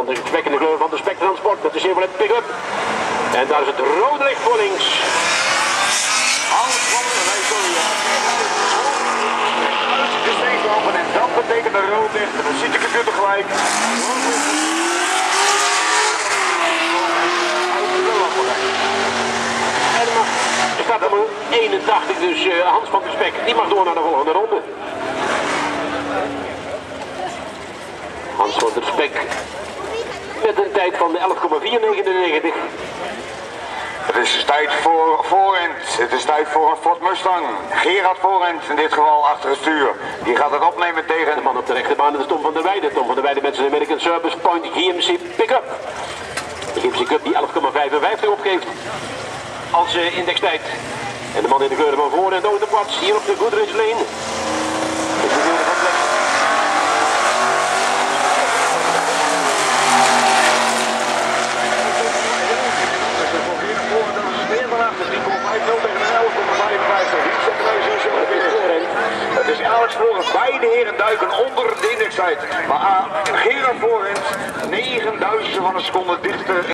van de Spek in de kleur van de Spek Transport met de Chevrolet pick-up. En daar is het rode licht voor links. Hans van der Rijssel. De steeds open en dat betekent een rood licht. En dan ziet de computer gelijk. Er staat nummer 81, dus Hans van der Spek, die mag door naar de volgende ronde. Hans van der Spek met een tijd van 11,499. Het is tijd voor Voorend. Het is tijd voor een Ford Mustang. Gerard Voorend, in dit geval achter het stuur. Die gaat het opnemen tegen de man op de rechterbaan, dat is Tom van der Weijden. Tom van der Weijden met zijn American Service Point GMC Pickup. De GMC Cup die 11,55 opgeeft als indextijd. En de man in de kleuren van voor en de plaats hier op de Goodrich Lane. Het is Alex Voorend. Beide heren duiken onder de indextijd. Maar Gerard Voorend 9000 van een seconde dichter.